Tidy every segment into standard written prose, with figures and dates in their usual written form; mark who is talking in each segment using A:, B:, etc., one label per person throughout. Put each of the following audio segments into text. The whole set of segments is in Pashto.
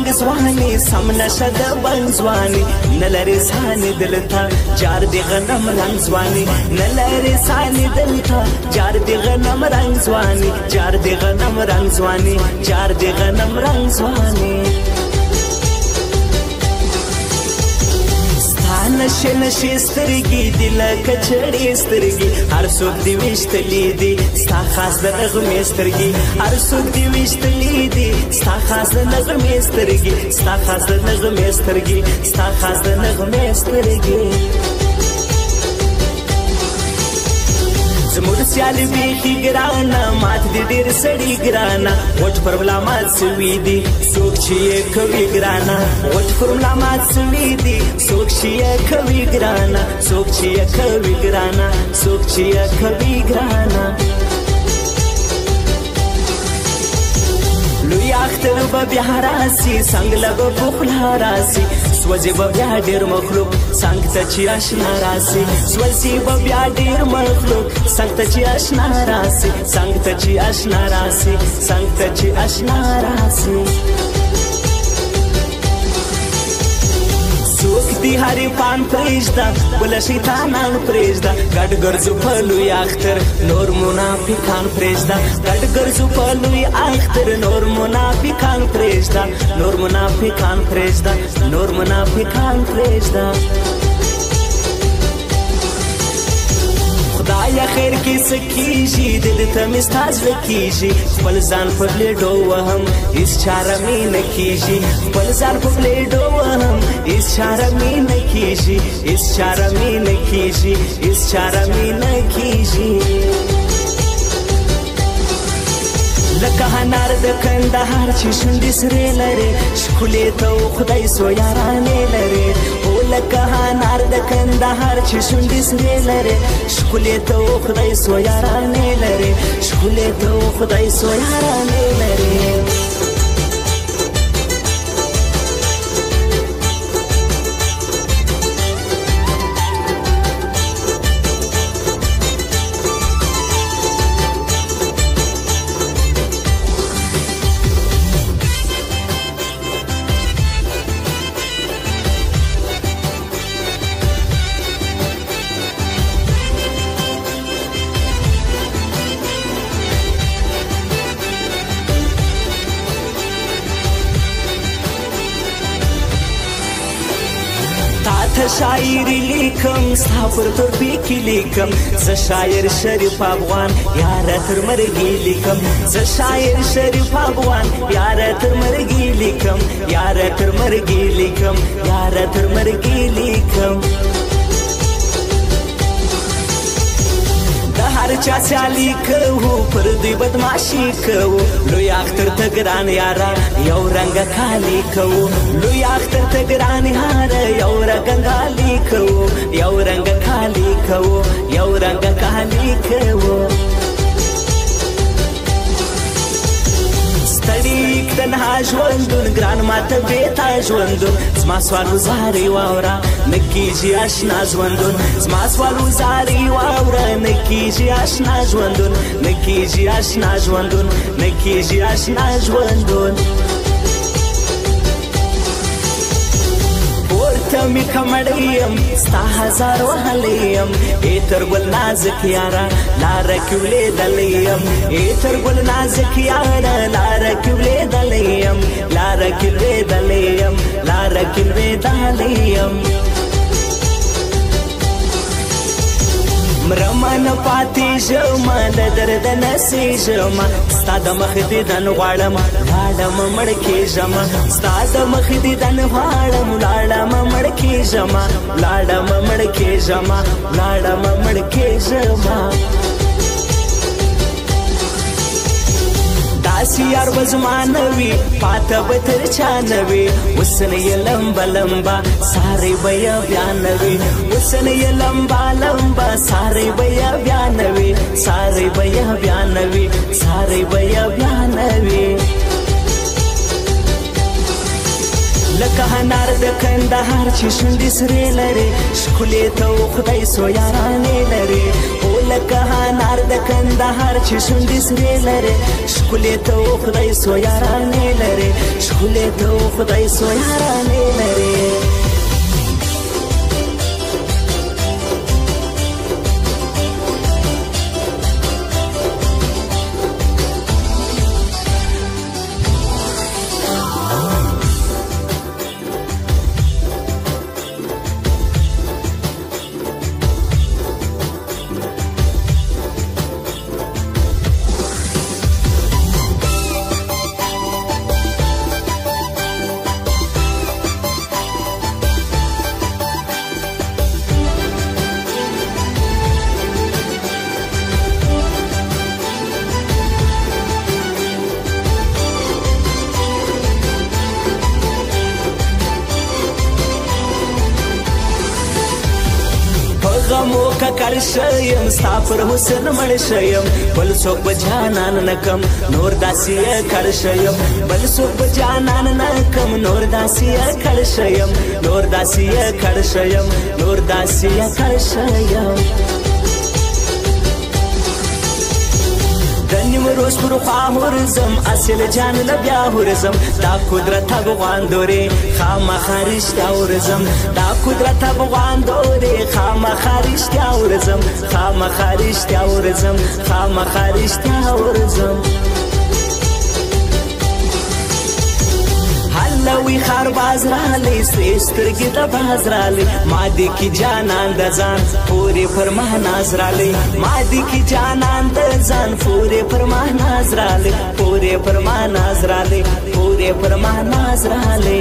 A: بنگ زوانی سم نشد بنگ زوانی نلری سانی دلتا جار دی غنم رنگ زوانی نلری سانی دلتا جار دی غنم رنگ زوانی جار دی غنم رنگ زوانی جار دی غنم رنگ زوانی نشي نشي سترګي دي لکه چړې سترګي هر څوک دي ویشتلي دي ستا خاص د نغمې سترګي هر څوک دي ویشتلي دي ستا خاص د نغمې سترګي ستا خاص د نغمې سترګي ستا خاص د نغمې سترګي زموږ سیالي بیخي ګرانه مات دي ډېر سړي ګرانه وټ پر ملا مات سوي دي څوک چې یې کوي ګرانه وټ پر ملا مات سوي دي څوک چې یې کوي ګرانه څوک چې یې کوي ګرانه څوک چې یې کوي ګرانه لوی اختر به بیا راسي څنګ له به پخلا راسي سوځي به بیا ډېر مخلوق څنګ ته چې اشنا راسي سوځي به بیا ډېر مخلوق څنګ ته چې اشنا راسي څنګ ته چې اشنا راسي څنګ ته چې اشنا راسي څوک دی هرې پان پرېږده بله شیطانان پرېږده ګډ ګرځو په لوی اختر نور منافقان پرېږده ګډ ګرځو په لوی اختر نور منافقان پرېږده نور منافقان پرېږده نور منافقان پرېږده خدایا خیر کې څه کېږي د ده ته مې ستا زړه کېږي خپل ځان په پلیډو وهم هېڅ چاره مې نه کېږي خپل ځان په پلیډو وهم هېڅ چاره مې نه کېږي هېڅ چاره مې نه کېږي هېڅ چاره مې نه کېږي لکه انار د کندهار چې شونډې سرې لري ښکلې ته و خدای سو یارانې لري او لکه انار د کندهار چې شونډې سرې لري ښکلې ته و خدای سو یارانې لري ښکلې ته و خدای سو یارانې لري شاعری لیکم ستا پر تورپی کې لیکم زه شاعر شریف افغان یاره تر مرګي لیکم زه شاعر شریف افغان یاره تر مرګي لیکم یاره تر مرګي لیکم یاره تر مرګي لیکم هر چا سیالي کوو پر دوی بدماشي کوو لوی اختر ته ګران یاره یو رنګه کالي کوو لوی اختر ته ګران یاره یو رنګه کوو یو رنګه کالي کوو یو رنګه کالي کوو ستړي تنها ژوندون ګران ماته بېتا ژوندون زما سوال وزارې واوره نه کېږي اشنا ژوندون زما سوال وزارې واوره نه کېږي اشنا ژوندون نه کېږي اشنا ژوندون نه کېږي اشنا ژوندون ته می کمړی یم ستا هزار وهلی یم ای تر ګل نازک یاره لاره کې ولیدلی یم ای تر ګل نازک یاره لاره کې ولیدلی یم لاره کې ولیدلی یم لاره کې ولیدلی یم مرمن پاتې ژومه د درد نسېږمه ستا د مخ دیدن غواړم لاړم مړ کېږمه ستا د مخ دیدن غواړم لاړم مړ کېږمه لاړم مړ کېږمه لاړم مړ کېږمه داسې یار به زما نه وي پاته به تر چا نه وي اوس نه یې لمبه لمبه ساری به یې بیا نه وي اوس نه یې لمبه لمبه ساری به یې بیا نه وي ساری به یې بیا نه وي ساری به یې بیا نه وي لکه انار د کندهار چې شونډې سرې لري ښکلې ته و خدای سو یارانې لري او لکه انار د کندهار چې شونډې سرې لرې ښکلې ته و خدای څو یارانې لرې ښکلې ته و خدای څو یارانې لرې غمو ککړ شیم ستا پر حسن مړ شیم بل څوک به جانان نه کم نور داسې کړ شیم بل څوک به جانان نه کم نور داسې کړ شیم نور داسې کړ شیم نور داسې کړ شیم روز پر خوا ورزم اصل جان لبیا ورزم دا قدرت افغان دوره خامخا رښتیا ورزم دا قدرت افغان دوره خامخا رښتیا ورزم خامخا رښتیا ورزم خامخا رښتیا ورزم لوی خار باز رالی سری سترګې د باز رالی مادي کی جانان د ځان پورې پر مهناز رالی مادي کی جانان د ځان پورې پر مهناز رالی پورې پر مهناز رالی پورې پر مهناز رالی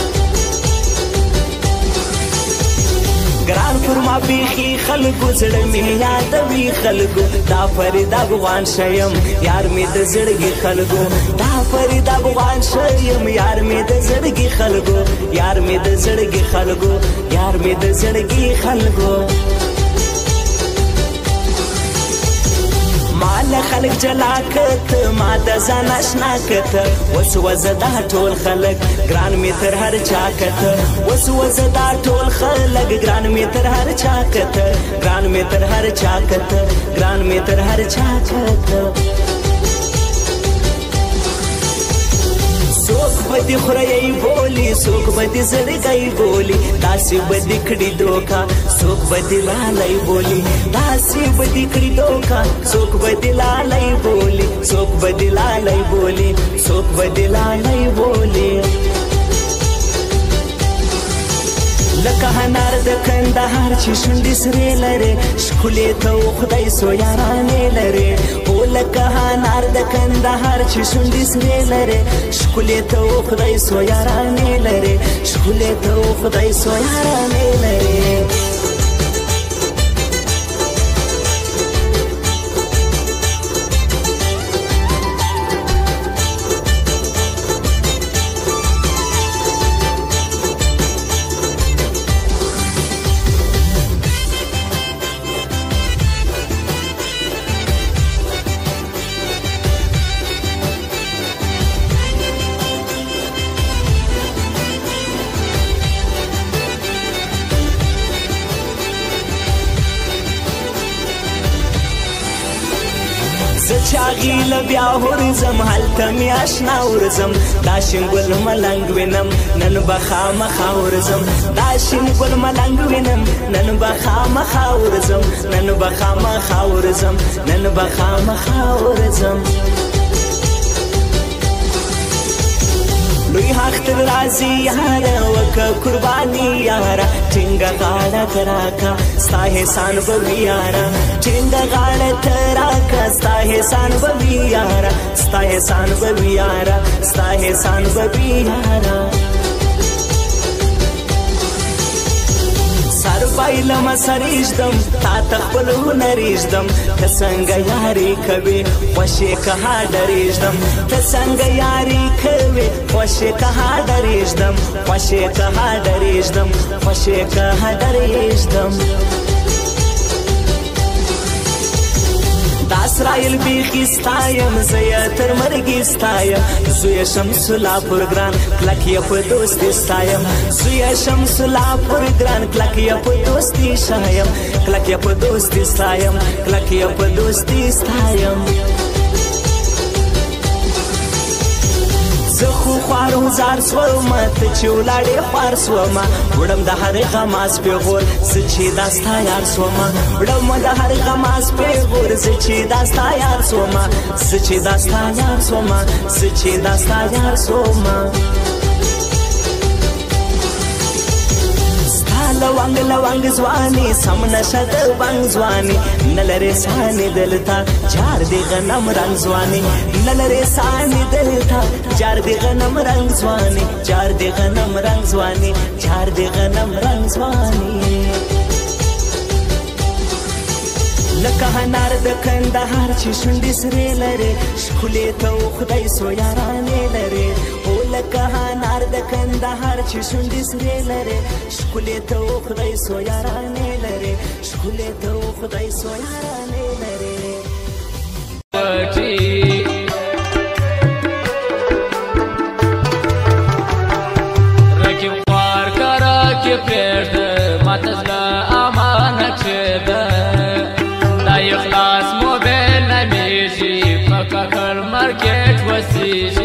A: ګران پر ما بیخي خلکو زړه مې یادوي خلکو دا فرید افغان شیم یار مې د زړګي خلکو دا فرید افغان شیم یار مې د زړګي خلکو یار مې د زړګي خلکو یار مې د زړګي خلکو مال خلق جلا کت ما د ځان آشنا کت وس وزدا ټول خلق ګران می تر هر چا کت وس وزدا ټول خلق ګران می تر هر چا کت ګران می تر هر چا کت ګران می تر هر چا کت څوک بدی خورای بولی څوک بدی زړګی بولی داسې بدی کړي دوکا څوک بدی لالای بولی داسې بدی کړي دوکا څوک بدی لالای بولی څوک بدی لالای بولی څوک بدی لالای بولی لکه انار د کندهار چې شونډې سرې لرې ښکلې ته و خدای څو یارانې لرې او لکه انار د کندهار چې شونډې سرې لرې ښکلې ته و خدای څو یارانې لرې ښکلې ته و خدای څو یارانې لرې چاغی لبیا ورزم هلته می آشنا ورزم دا شنګل ملنګ وینم نن بخامخا ورزم دا شنګل ملنګ وینم نن بخامخا ورزم نن بخامخا ورزم نن بخامخا ورزم لوی حق راځي یاره وکه قرباني یاره ټینګه غاړه تراکا ستا احسان به وي یاره ټینګه غاړه تراکا ستا احسان به وي یاره ستا احسان به وي یاره ستا احسان به وي یاره سر بایلم سریږدم تا ته خپل هنریږدم ته څنګه یاري کوې خوښې که ها ډریږدم ته څنګه یاري کوې خوښې که ها ډریږدم خوښې که ها ډریږدم خوښې که ها ډریږدم دا اسرائیل بیخی ستایم زه تر مرګي ستایم زوی شمس الله پر ګران کلک یې په دوستي ستایم زوی شمس الله پر ګران کلک یې په دوستي شایم کلک یې په دوستي ستایم کلک یې په دوستي ستایم زه خو خوار زار سوما ته چې ولاړې خوار سوما وړم د هر غماز پیغور زه چې دا ستا یار سوما وړم د هر غماز پیغور زه چې دا ستا یار سوما زه چې دا ستا یار سوما زه چې دا ستا یار سوما لونګ لونګ ځواني سم نشه د بنګ ځواني نه لرې سانې دلته جار د غنم رنګ ځواني نه لرې سانې دلته جار د غنم رنګ ځواني جار د غنم رنګ ځواني جار د غنم رنګ ځواني لکه هنار د کندهار چې شونډې سرې لرې ښکلې ته خدای سو یارانې لرې او لکه هنار د کندهار چې شونډې سرې لرې ښکلې ته خدای سو یارانې لرې ښکلې ته خدای سو یارانې لرې رقیب خوار که رقیب پرېږده ماته زړه امانت چې ده دا اخلاص موبایل نمیږي په ککړ مارکیټ وسیږي